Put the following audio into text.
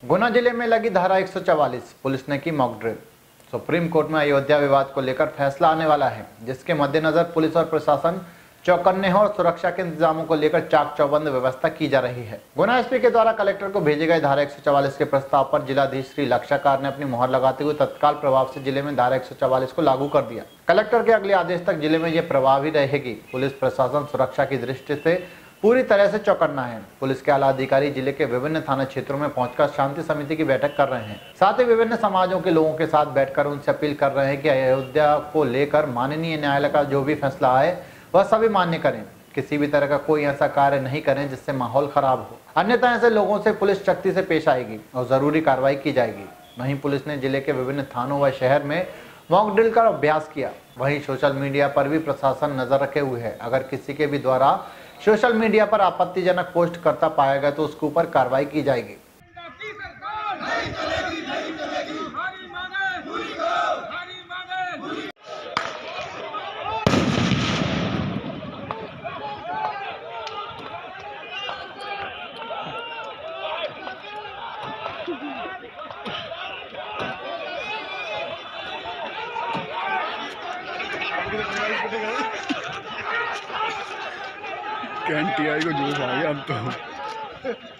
गुना जिले में लगी धारा 144, पुलिस ने की मॉक ड्रिल। सुप्रीम कोर्ट में अयोध्या विवाद को लेकर फैसला आने वाला है, जिसके मद्देनजर पुलिस और प्रशासन चौकन्ने और सुरक्षा के इंतजामों को लेकर चाक चौबंद व्यवस्था की जा रही है। गुना एसपी के द्वारा कलेक्टर को भेजे गए धारा 144 के प्रस्ताव पर जिलाधीश श्री लक्षाकार ने अपनी मुहर लगाते हुए तत्काल प्रभाव से जिले में धारा 144 को लागू कर दिया। कलेक्टर के अगले आदेश तक जिले में यह प्रभावी रहेगी। पुलिस प्रशासन सुरक्षा की दृष्टि से पूरी तरह से चौकन्ना है। पुलिस के आला अधिकारी जिले के विभिन्न थाना क्षेत्रों में पहुंचकर शांति समिति की बैठक कर रहे हैं। साथ ही विभिन्न समाजों के लोगों के साथ बैठकर उनसे अपील कर रहे हैं कि अयोध्या को लेकर माननीय न्यायालय का जो भी फैसला आए वह सभी मान्य करें। किसी भी तरह का कोई ऐसा कार्य नहीं करें जिससे माहौल खराब हो, अन्यथा ऐसे लोगों से पुलिस सख्ती से पेश आएगी और जरूरी कार्रवाई की जाएगी। वहीं पुलिस ने जिले के विभिन्न थानों व शहर में मॉक ड्रिल का अभ्यास किया। वहीं सोशल मीडिया पर भी प्रशासन नजर रखे हुए है। अगर किसी के भी द्वारा सोशल मीडिया पर आपत्तिजनक पोस्ट करता पाया गया तो उसके ऊपर कार्रवाई की जाएगी। कैंटी आई को जोश आ गया अब तो।